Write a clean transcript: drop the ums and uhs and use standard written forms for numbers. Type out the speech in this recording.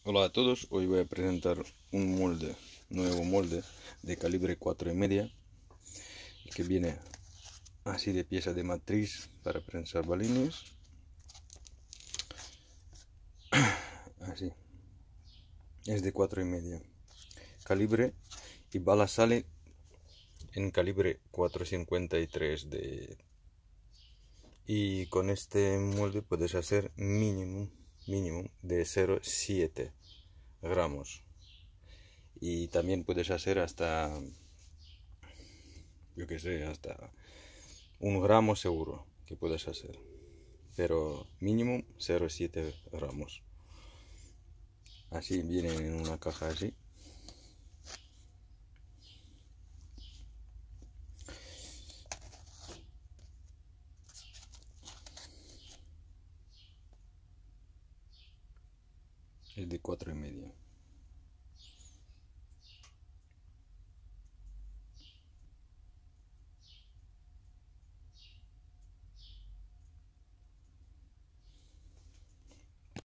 Hola a todos, hoy voy a presentar un nuevo molde de calibre 4,5 que viene así de pieza de matriz para prensar balines, así, es de 4,5 calibre y bala sale en calibre 4,53 y con este molde puedes hacer mínimo de 0,7 gramos y también puedes hacer hasta, yo que sé, hasta 1 gramo seguro que puedes hacer, pero mínimo 0,7 gramos. Así viene en una caja así. Es de 4,5.